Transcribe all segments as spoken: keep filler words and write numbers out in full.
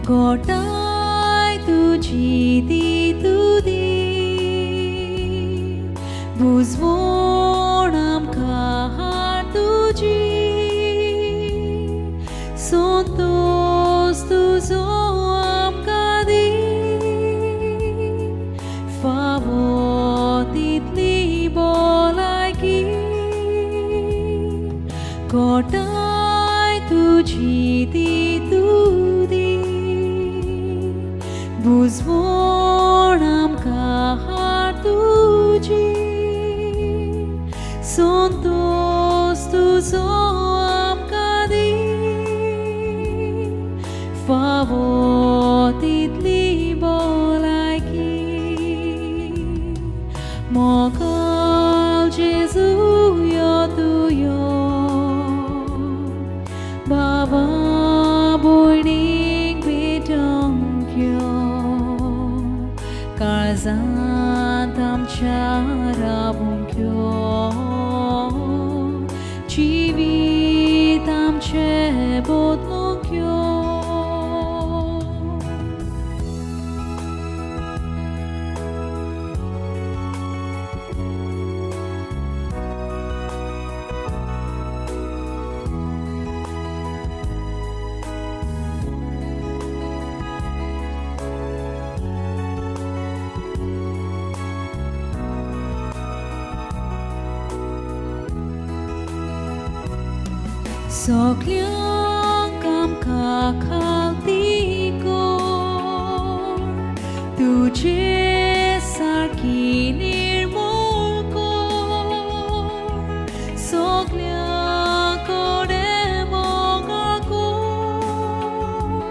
Kotai tuji di tudi Buzvonam kahar tuji Sontos tuzoam kadi Favotit libolaki Kotai tuji di tudi Buzvonam kahar tuji Sontos tuzoam kadi Favotit libolaki Mokal Jesu yo tuyo Baba boining bedong kyo Karzan tam cara bungkyo Chivi tam chebot longkyo Soklyang kam kakal tikor Tujhe sarki nirmol kor Soklyang kore mongar kor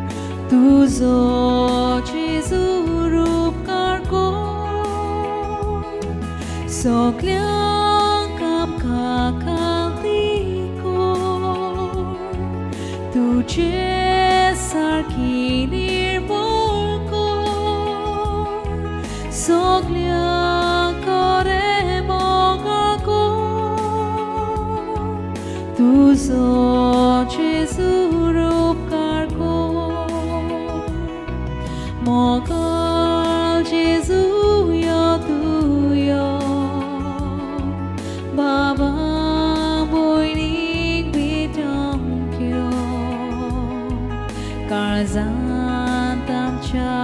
Tuzo Jesu rupkar kor Soklyang kam kakal Tujhe sarki nirmol kor Soklyang kore mongar kor Tuzo Jesu rupkar kor Mokal Jesu yo tuyo Baba boining bedong Karzan tam cha